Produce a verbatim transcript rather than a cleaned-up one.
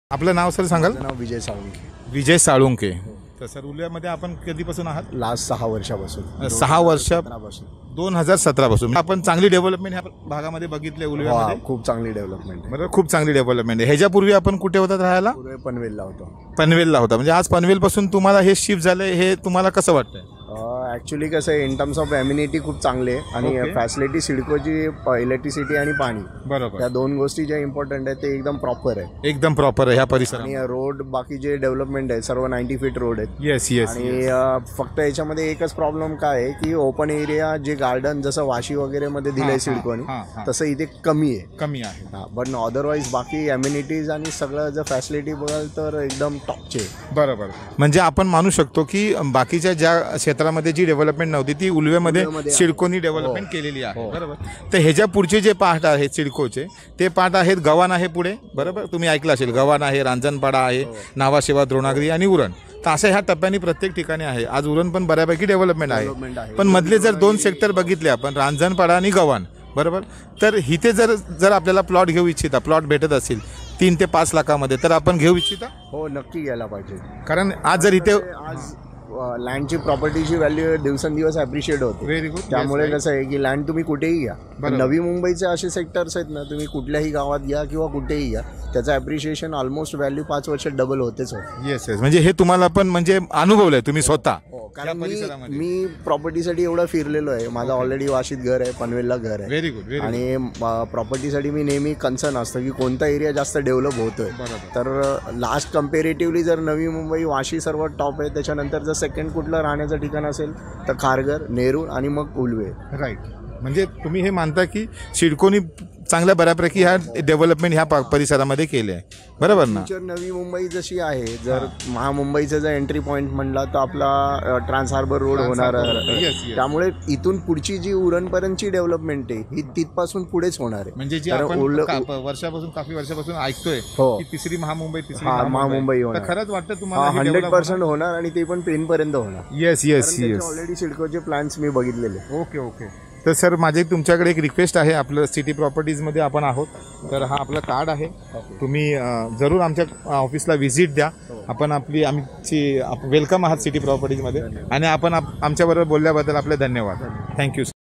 आपलं नाव सर सांगाल? माझं नाव विजय साळुंखे. विजय साळुंखे. तर सर उल्ह्यामध्ये आपण कधीपासून आहात? लास्ट सहा वर्षापासून सहा वर्ष सतरापासून. दोन हजार सतरा पासून आपण चांगली डेव्हलपमेंट ह्या भागामध्ये बघितले वा, उल्ह्यामध्ये. खूप चांगली डेव्हलपमेंट आहे. बरोबर, खूप चांगली डेव्हलपमेंट आहे. ह्याच्यापूर्वी आपण कुठे होतात राहायला? पूर्वी पनवेलला होतो. पनवेलला होता. म्हणजे आज पनवेल पासून तुम्हाला हे शिफ्ट झाले, हे तुम्हाला कसं वाटतंय? ॲक्च्युली कसं आहे, इन टर्म्स ऑफ एम्युनिटी खूप चांगले आहे आणि Okay. फॅसिलिटी सिडकोची इलेक्ट्रिसिटी आणि पाणी बरोबर, या दोन गोष्टी ज्या इम्पॉर्टंट आहेत ते एकदम प्रॉपर आहे. एकदम प्रॉपर आहे ह्या परिसरात. आणि रोड बाकी जे डेव्हलपमेंट आहे सर्व नाईन्टी फीट रोड आहेत. Yes yes. आणि अ, फक्त याच्यामध्ये एकच प्रॉब्लेम काय आहे की ओपन एरिया जे गार्डन जसं वाशी वगैरे मध्ये हा, दिलंय हा, सिडकोनी हा, हा. तसं इथे कमी आहे. कमी आहे. हा, पण अदरवाईज बाकी एम्युनिटीज आणि सगळं जर फॅसिलिटी बघाल तर एकदम टॉपचे. बरोबर. म्हणजे आपण मानू शकतो की बाकीच्या ज्या क्षेत्रामध्ये जी डेव्हलपमेंट नव्हती ती उल्ह्यामध्ये उल्ह्यामध्ये सिडकोनी डेव्हलपमेंट हो. केलेली आहे. हो. बरोबर. तर ह्याच्या पुढचे जे पार्ट आहेत सिडकोचे ते पार्ट आहेत गव्हाण आहे पुढे. बरोबर, तुम्ही ऐकलं असेल गव्हाण आहे, रांजणपाडा आहे, नावाशेवा, द्रोणागिरी आणि उरण. तर असं ह्या टप्प्याने प्रत्येक ठिकाणी आहे. आज उरण पण बऱ्यापैकी डेव्हलपमेंट Development आहे. आहे. पण मधले जर दोन सेक्टर बघितले आपण, रांजणपाडा आणि गव्हाण, बरोबर, तर इथे जर जर आपल्याला प्लॉट घेऊ इच्छिता, प्लॉट भेटत असेल तीन ते पाच लाखामध्ये, तर आपण घेऊ इच्छिता? हो, नक्की घ्यायला पाहिजे. कारण आज जर इथे आज लँडची प्रॉपर्टीची व्हॅल्यू दिवसेंदिवस ॲप्रिशिएट होते. Very good. त्यामुळे कसं आहे की लँड तुम्ही कुठेही घ्या. बरोबर. नवी मुंबईचे असे सेक्टर्स आहेत ना, तुम्ही कुठल्याही गावात घ्या किंवा कुठेही घ्या, त्याचं ॲप्रिशिएशन ऑलमोस्ट व्हॅल्यू पाच वर्षात डबल होतेच होते. Yes yes. म्हणजे हे तुम्हाला पण म्हणजे अनुभवलंय तुम्ही स्वतः? कारण या मी परिसरामध्ये. मी प्रॉपर्टीसाठी एवढं फिरलेलो आहे. माझं ऑलरेडी वाशीत घर आहे, पनवेलला घर आहे. Very good. व्हेरी आणि प्रॉपर्टीसाठी मी नेहमी कन्सर्न असतं की कोणता एरिया जास्त डेव्हलप होतोय. बरोबर. तर लास्ट कम्पेरेटिव्हली जर नवी मुंबई वाशी सर्वात टॉप आहे. त्याच्यानंतर जर सेकंड कुठलं राहण्याचं ठिकाण असेल तर खारघर, नेरूळ आणि मग उल्वे. राईट. म्हणजे तुम्ही हे मानता की सिडकोनी चांगल्या बऱ्यापैकी ह्या डेव्हलपमेंट ह्या पा- परिसरामध्ये केले आहे, बरोबर ना? फ्युचर नवी मुंबई जशी आहे, जर महामुंबईचं जर एंट्री पॉईंट म्हणला तर आपला ट्रान्स हार्बर रोड होणार Yes, आहे. yes. त्यामुळे इथून पुढची जी उरणपर्यंतची डेव्हलपमेंट आहे ही तिथपासून पुढेच होणार आहे. म्हणजे जी कारण आपण उल- का- वर्षापासून काफी वर्षापासून ऐकतोय हो. की तिसरी महामुंबई, तिसरी हा, महामुंबई तर होणार. खरंच वाटतं हा, तुम्हाला? हंड्रेड पर्सेंट होणार आणि ते पण पेन पर्यंत होणार. Yes yes yes. ऑलरेडी सिडकोचे प्लॅन्स मी बघितलेले. Okay okay. तर सर माझी तुमच्याकडे एक रिक्वेस्ट आहे. आपलं सिटी प्रॉपर्टीजमध्ये आपण आहोत, तर हा आपलं कार्ड आहे. तुम्ही अं, जरूर आमच्या ऑफिसला व्हिजिट द्या. आपण आपली आमची वेलकम आहात सिटी प्रॉपर्टीजमध्ये आणि आपण आप- आमच्याबरोबर बोलल्याबद्दल आपले धन्यवाद. थँक्यू.